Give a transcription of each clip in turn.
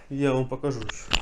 Я вам покажу еще.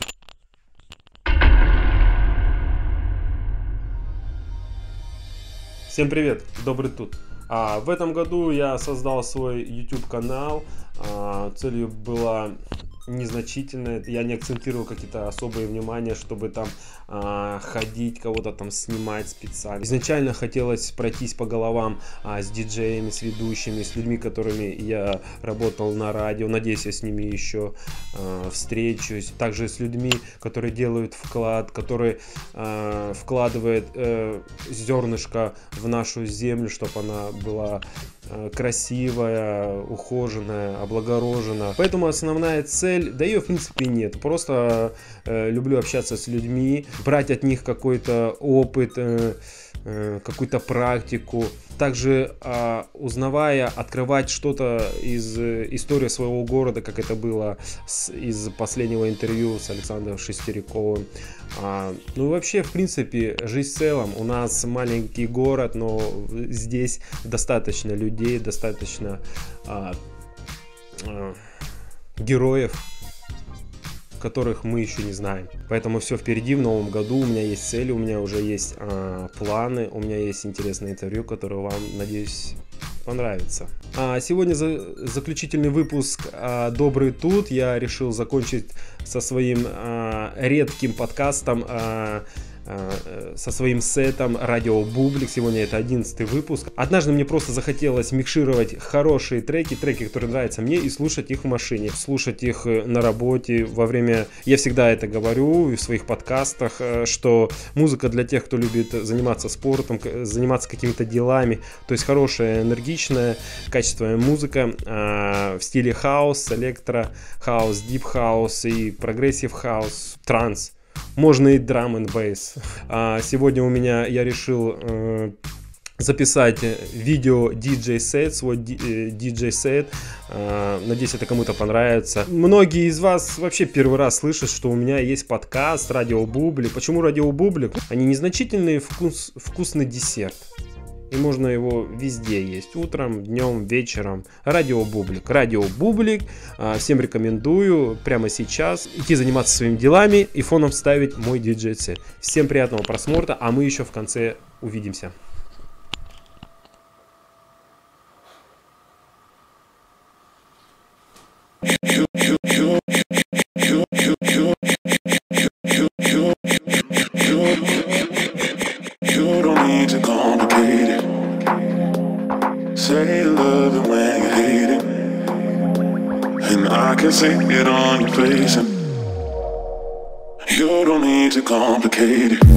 Всем привет, добрый тут. В этом году я создал свой YouTube канал. Целью была незначительная. Я не акцентировал какие-то особые внимания, чтобы там ходить, кого-то там снимать специально. Изначально хотелось пройтись по головам с диджеями, с ведущими, с людьми, которыми я работал на радио. Надеюсь, я с ними еще встречусь. Также с людьми, которые делают вклад, которые вкладывают зернышко в нашу землю, чтобы она была красивая, ухоженная, облагорожена. Поэтому основная цель, да ее в принципе нет. Просто люблю общаться с людьми, брать от них какой-то опыт, какую-то практику. Также узнавая, открывать что-то из истории своего города, как это было из последнего интервью с Александром Шестериковым. Ну и вообще, в принципе, жизнь в целом. У нас маленький город, но здесь достаточно людей, достаточно героев, которых мы еще не знаем. Поэтому все впереди в новом году. У меня есть цели, у меня уже есть планы, у меня есть интересное интервью, которое вам, надеюсь, понравится. Сегодня заключительный выпуск «Добрый тут». Я решил закончить со своим редким подкастом, со своим сетом «Радио Бублик». Сегодня это 11-й выпуск. Однажды мне просто захотелось микшировать хорошие треки, которые нравятся мне, и слушать их в машине, слушать их на работе, во время... Я всегда это говорю в своих подкастах, что музыка для тех, кто любит заниматься спортом, заниматься какими-то делами, то есть хорошая, энергичная, качественная музыка в стиле хаус, электро, хаус, дип хаус и прогрессив хаус, транс. Можно и драм н бейс. Сегодня я решил записать видео диджей-сет, свой диджей-сет. Надеюсь, это кому-то понравится. Многие из вас вообще первый раз слышат, что у меня есть подкаст «Радио Бублик». Почему «Радио Бублик»? Они незначительный вкусный десерт. И можно его везде есть. Утром, днем, вечером. Радио Бублик. Радио Бублик. Всем рекомендую прямо сейчас идти заниматься своими делами и фоном ставить мой диджей-сет. Всем приятного просмотра, а мы еще в конце увидимся. Say you love it when you hate it, and I can see it on your face, and you don't need to complicate it.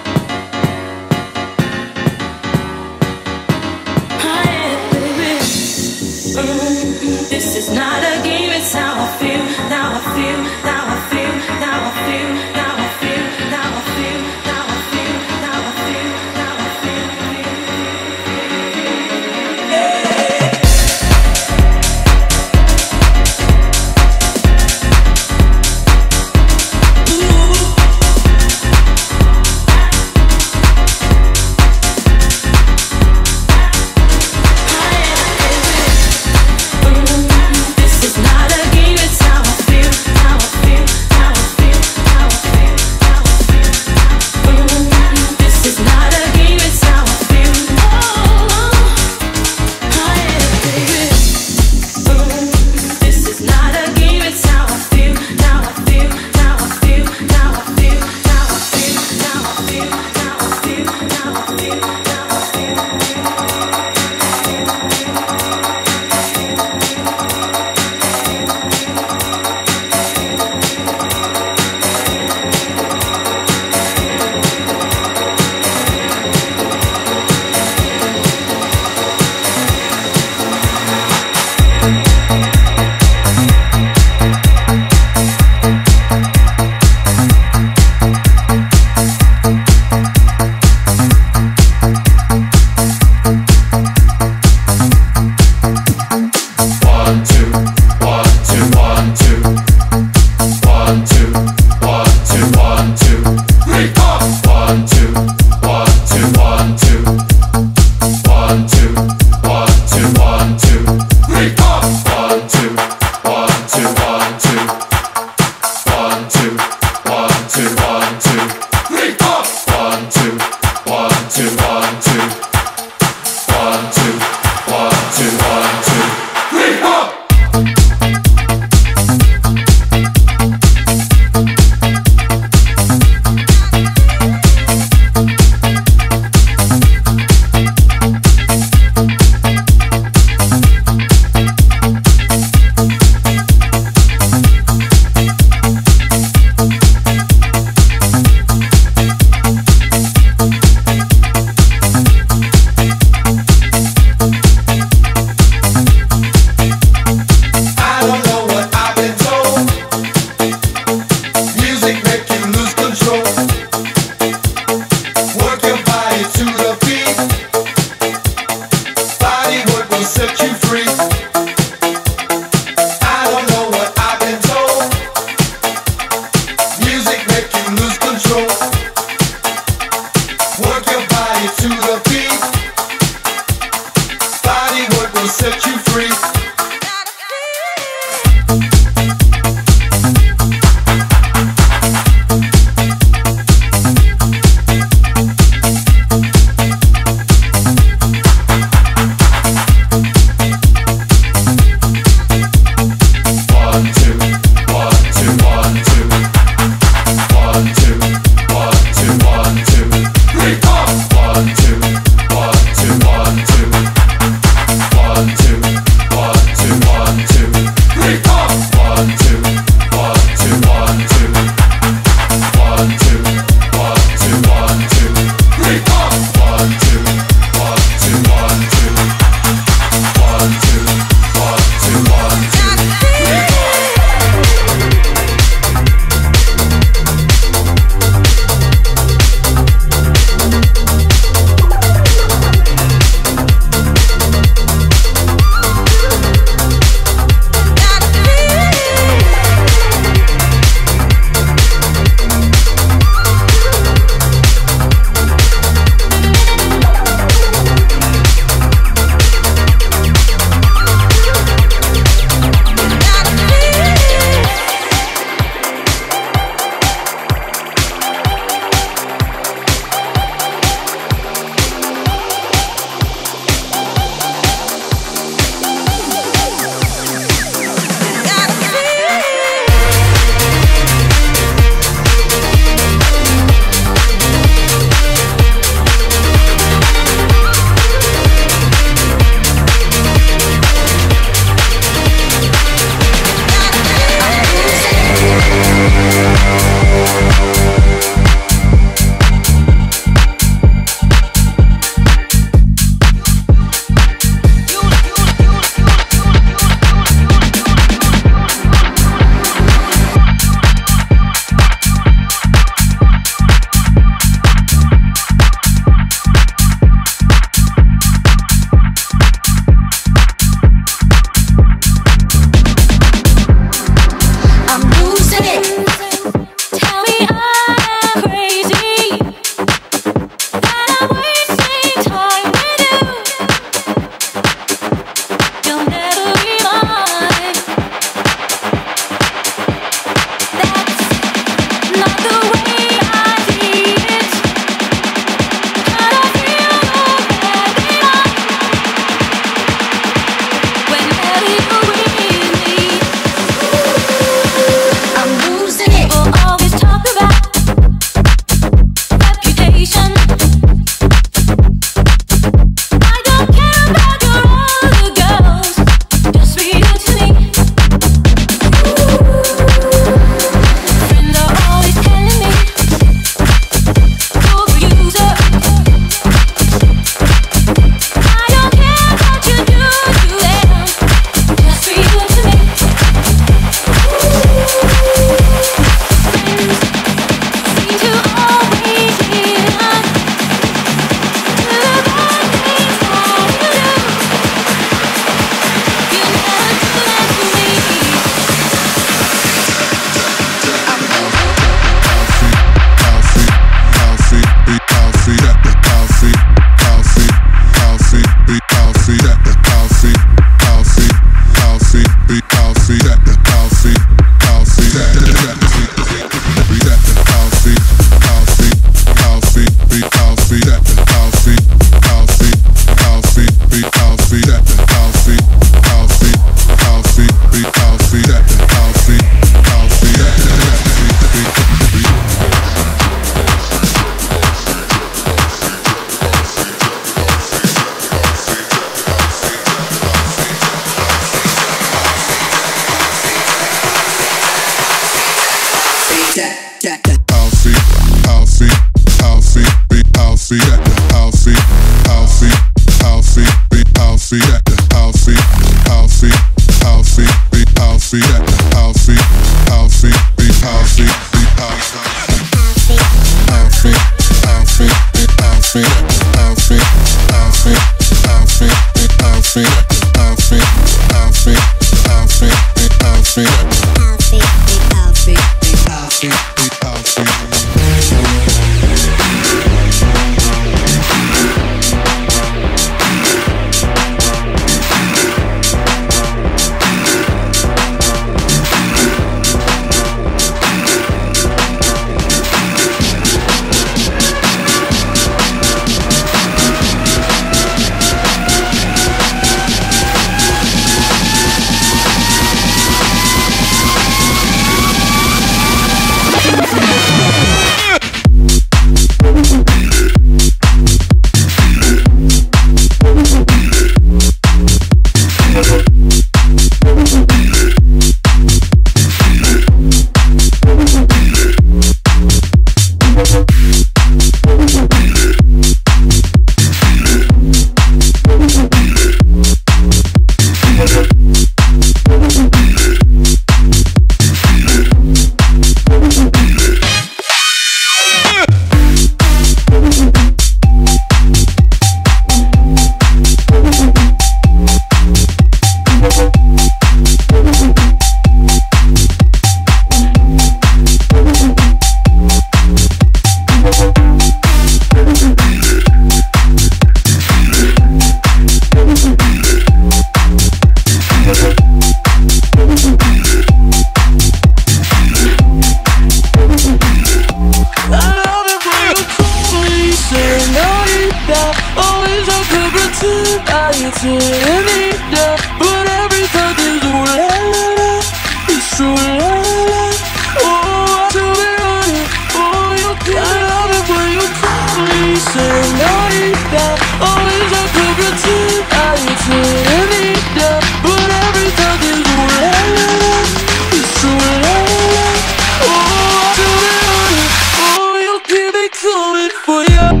eternity, but every thought is ooh la la la. It's true la la la. Oh, to be honest, oh, you can't love it when you call me. Señorita, always have to pretend eternity, but every thought is ooh la la la. It's true la la la. Oh, to be honest, oh, you keep me coming for you.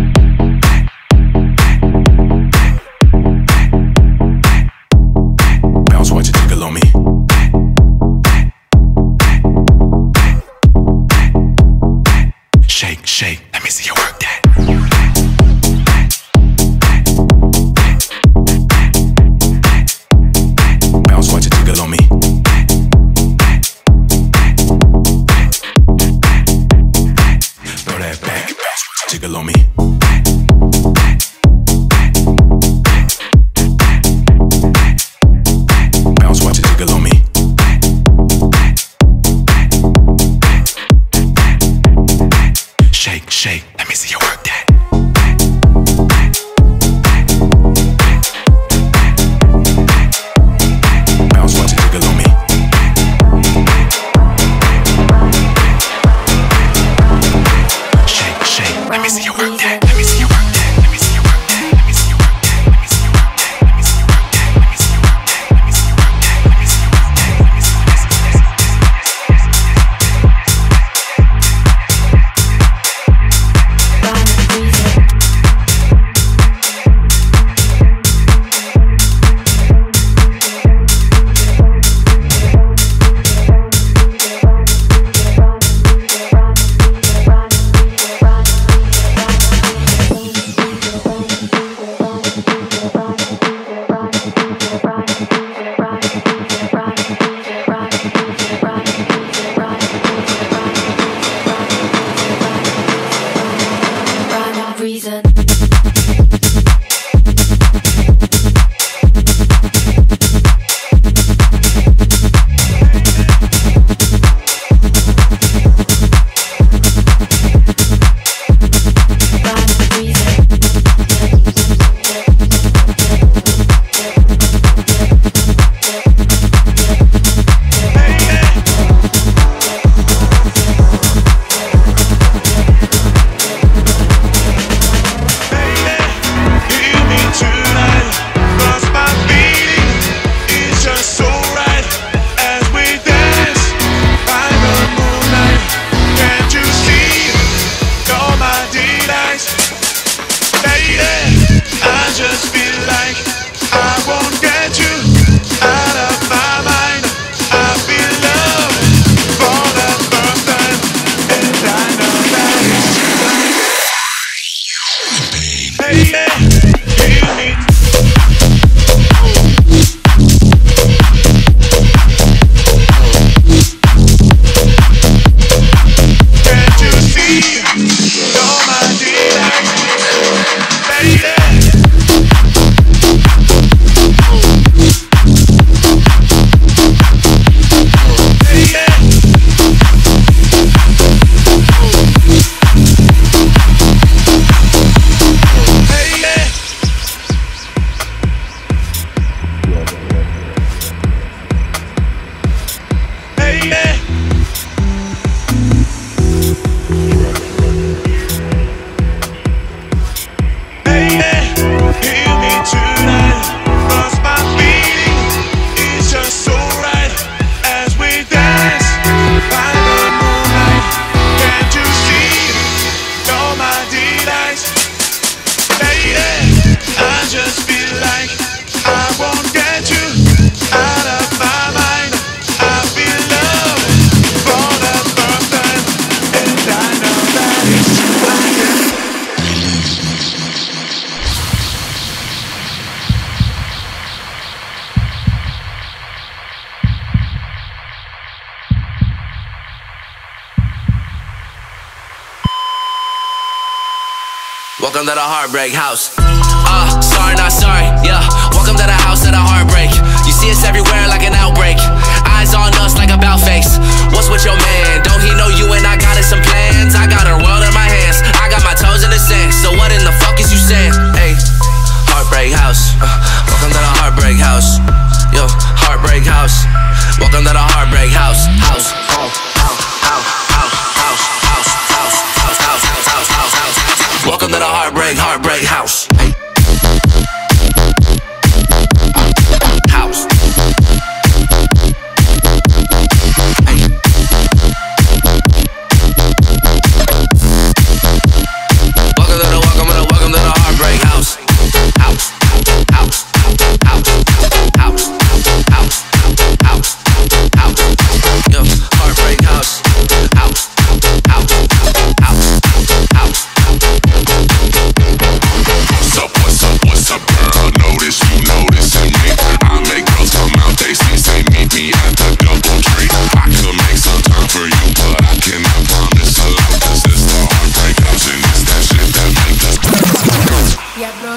Watch it tickle on me. Shake, shake, let me see you work that. Bounce, watch it tickle on me. Throw that back, bounce, watch it tickle on me. Watch it tickle on me. Shake, shake, let me see you work that. Bounce, watch it tickle on me. Shake, shake, let me see you work that. Let me see you work that. Let me see you work that. Let me see you work that. Let me see you work that. Let me see you work that. Let me see you work that. Let me see you work that. Let me see you work that. Let me see you work Reason. Welcome to the Heartbreak House. Sorry, not sorry, yeah. Welcome to the house of the heartbreak. You see us everywhere like an outbreak. Eyes on us like a bout face. What's with your man? Don't he know you and I got us some plans? I got her world in my hands. I got my toes in the sand. So what in the fuck is you saying? Hey, Heartbreak House.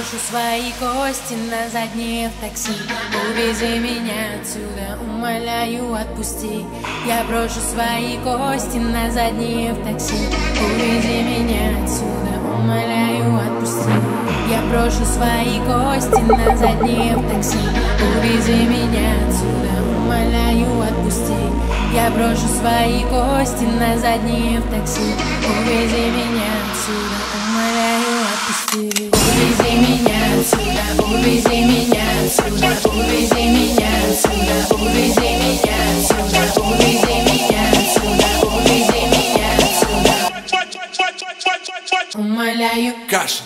брошу свои кости на заднее в такси. Увези меня отсюда, умоляю, отпусти. Я брошу свои кости на заднее в такси. Увези меня отсюда, умоляю, отпусти. Я брошу свои кости на заднее в такси. Увези меня отсюда, умоляю, отпусти. Я брошу свои кости на заднее в такси. Увези меня отсюда, умоляю, отпусти. Увези меня отсюда, увези меня отсюда, увези меня отсюда, увези меня отсюда, увези меня отсюда, увези меня отсюда. Умоляю. Кашин.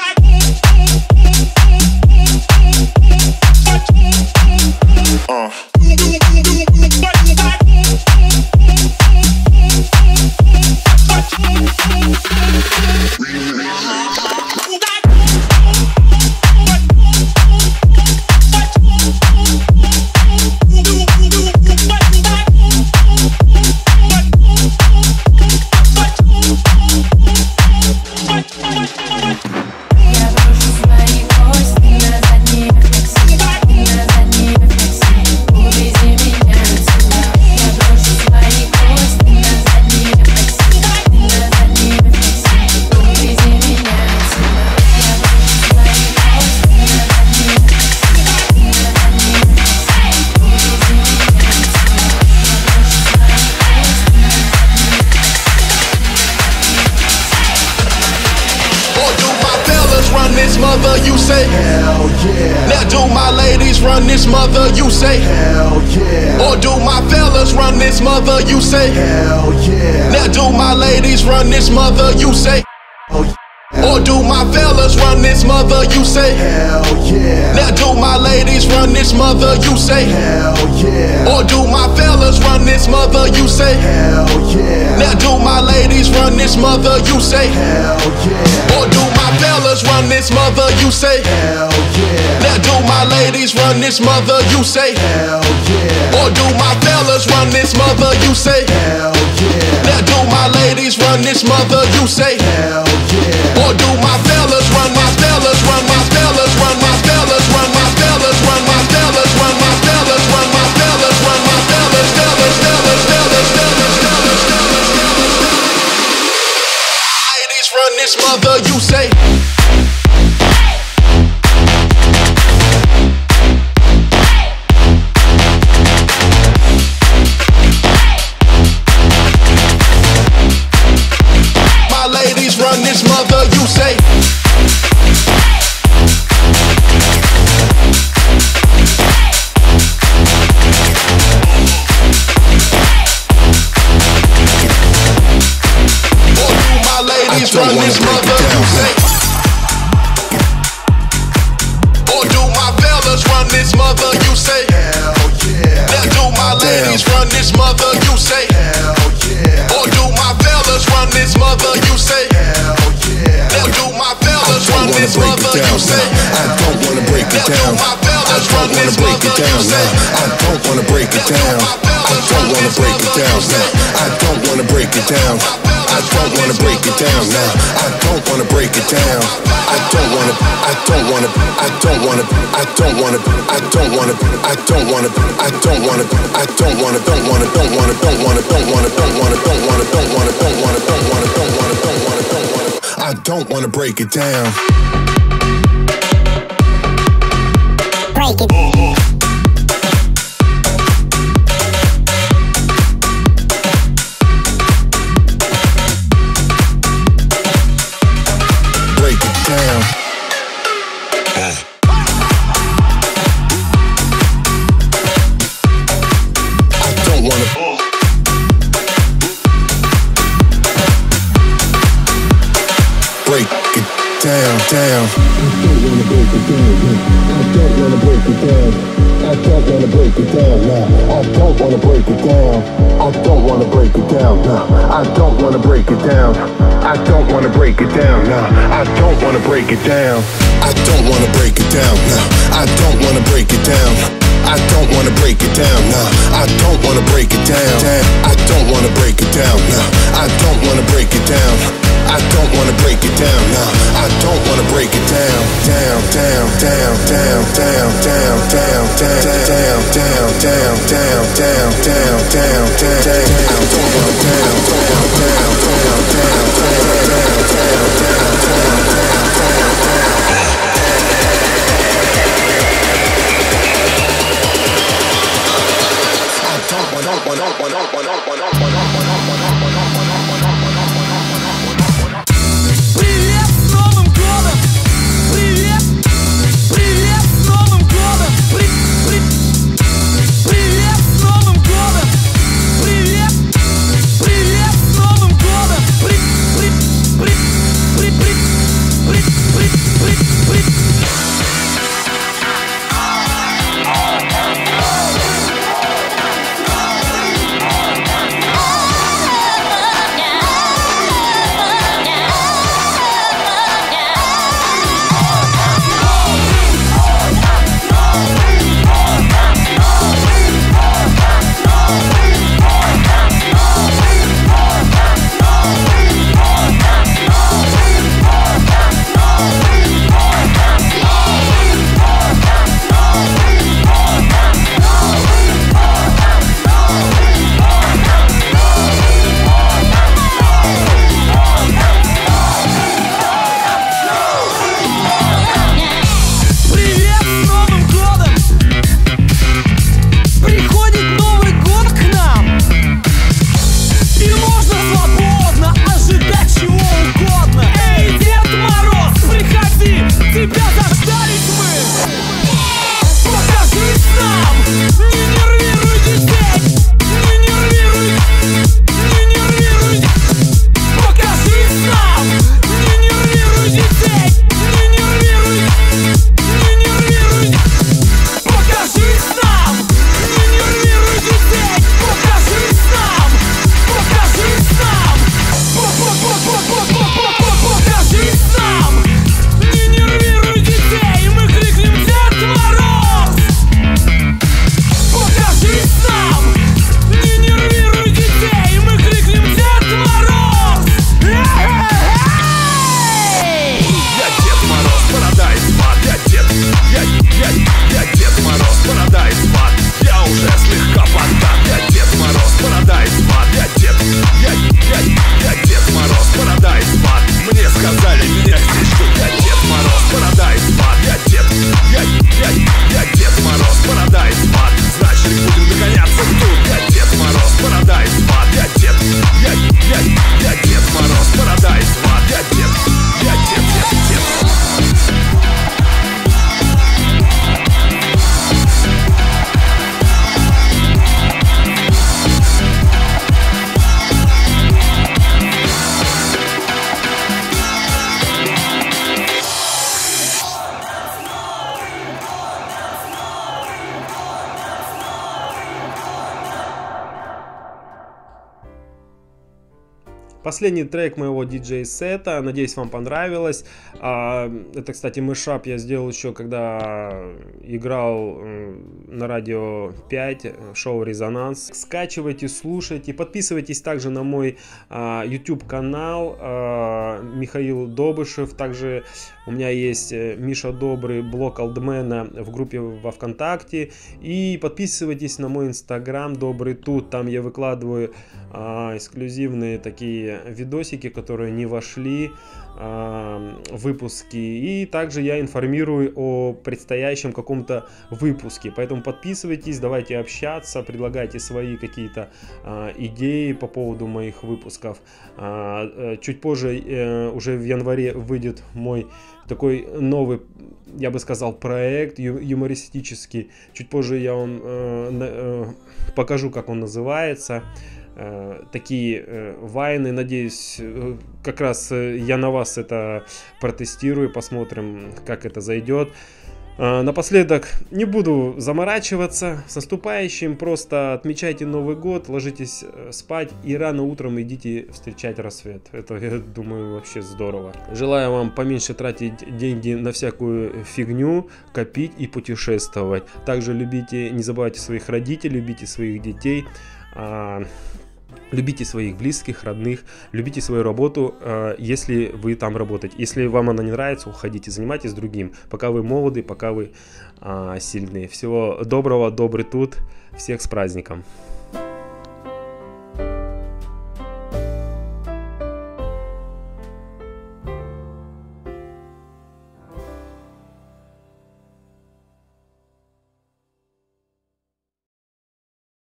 Mother, you say hell yeah. Now do my ladies run this mother, you say hell yeah. Or do my fellas run this mother, you say hell yeah. Now do my ladies run this mother, you say hell yeah. Or do my fellas run this mother, you say hell yeah. Now do my ladies run this mother, you say hell yeah. Or do my fellas run this mother, you say hell yeah. Now do my ladies run this mother, you say hell yeah. Or do my fellas run this mother, you say hell yeah. Now do my ladies run this mother, you say hell yeah. Or do my fellas run this mother, you say hell yeah. Now do my ladies run this mother, you say hell yeah. Or do my fellas run my fellas run my fellas run my fellas run my fellas run my fellas run my fellas run my fellas run my fellas fellas fellas fellas fellas fellas ladies run this mother, you say. Run this mother, you say. Or do my ladies run this mother, you say. Or do my fellas run this mother, you say. Hell yeah. Now do my ladies run this mother, you say. Hell yeah. Or do my fellas run this mother, you say. Hell yeah. Now do my fellas run this mother, you say. I don't wanna break it down. I don't wanna break it down. I don't wanna break it down. I don't wanna break it down. I don't wanna break it down. I don't wanna break it down now. I don't wanna break it down. I don't wanna. I don't wanna. I don't wanna. I don't wanna. I don't wanna. I don't wanna. I don't wanna. I don't wanna. Don't wanna. Don't wanna. Don't wanna. Don't wanna. Don't wanna. Don't wanna. Don't wanna. Don't wanna. Don't wanna. Don't wanna. Don't wanna. Don't wanna. I don't wanna break it down. Break it. Down. I don't wanna break it down. I don't wanna break it down. I don't wanna break it down. I don't wanna break it down. I don't wanna break it down. I don't wanna break it down. I don't wanna break it down. I don't wanna break it down. I don't wanna break it down. I don't wanna break it down. I don't wanna break it down. I don't wanna break it down. I don't wanna break it down. I don't wanna break it down. I don't wanna break it down, down, down, down, down, down, down, down, down, down, down, down, down, down, down, down, down, down, Привет с Новым годом! Привет! Привет с Новым годом! Привет с Новым годом! Привет! Привет с Новым годом! Последний трек моего диджей-сета, надеюсь, вам понравилось. Это, кстати, мешап я сделал еще, когда играл на радио 5, шоу «Резонанс». Скачивайте, слушайте, подписывайтесь также на мой YouTube канал Михаил Добышев. Также у меня есть Миша Добрый, блог Олдмена в группе во ВКонтакте. И подписывайтесь на мой Инстаграм Добрый Тут, там я выкладываю эксклюзивные такие видосики, которые не вошли в выпуски, и также я информирую о предстоящем каком-то выпуске, поэтому подписывайтесь, давайте общаться, предлагайте свои какие-то идеи по поводу моих выпусков. Чуть позже, уже в январе, выйдет мой такой новый, я бы сказал, проект юмористический. Чуть позже я вам покажу, как он называется. Такие вайны, надеюсь, как раз я на вас это протестирую, посмотрим, как это зайдет. Напоследок, не буду заморачиваться, с наступающим, просто отмечайте Новый год, ложитесь спать и рано утром идите встречать рассвет. Это, я думаю, вообще здорово. Желаю вам поменьше тратить деньги на всякую фигню, копить и путешествовать. Также любите, не забывайте своих родителей, любите своих детей. Любите своих близких, родных, любите свою работу, если вы там работаете. Если вам она не нравится, уходите, занимайтесь другим, пока вы молоды, пока вы сильны. Всего доброго, добрый тут, всех с праздником.